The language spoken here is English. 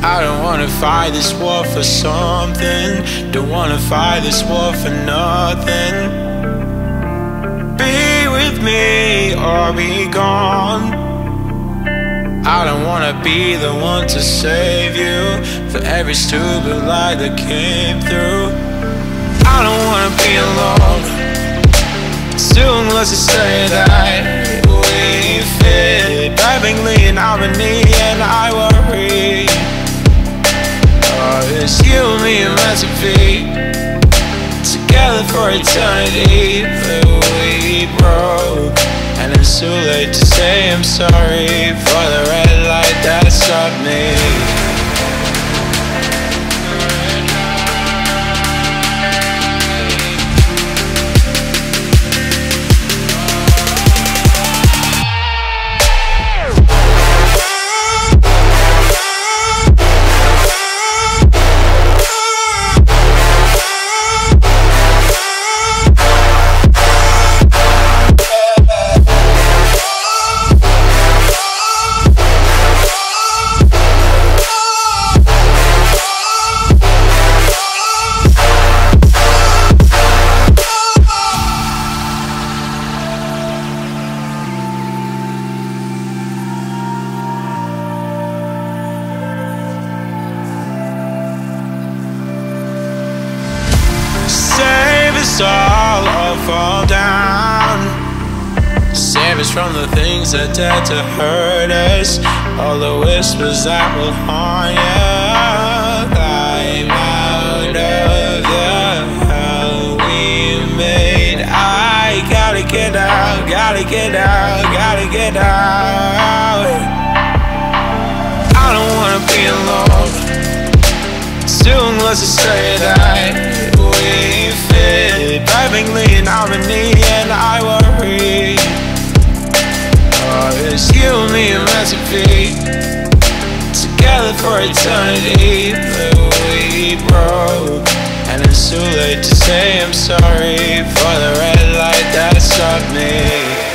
I don't wanna fight this war for something. Don't wanna fight this war for nothing. Be with me or be gone. I don't wanna be the one to save you for every stupid lie that came through. I don't wanna be alone. Soon let's just say that we fit perfectly in harmony, and I worry. Oh, it's you and me meant to be together for eternity, but we broke. And it's too late to say I'm sorry for the red light that stopped me. All or fall down. Save us from the things that dare to hurt us, all the whispers that will haunt you. Climb out of the hell we made. I gotta get out, gotta get out, gotta get out. I don't wanna be alone. Soon let's just say that we fit perfectly in harmony, and I worry. Oh, it's you and me meant to be together for eternity, but we broke. And it's too late to say I'm sorry for the red light that stopped me.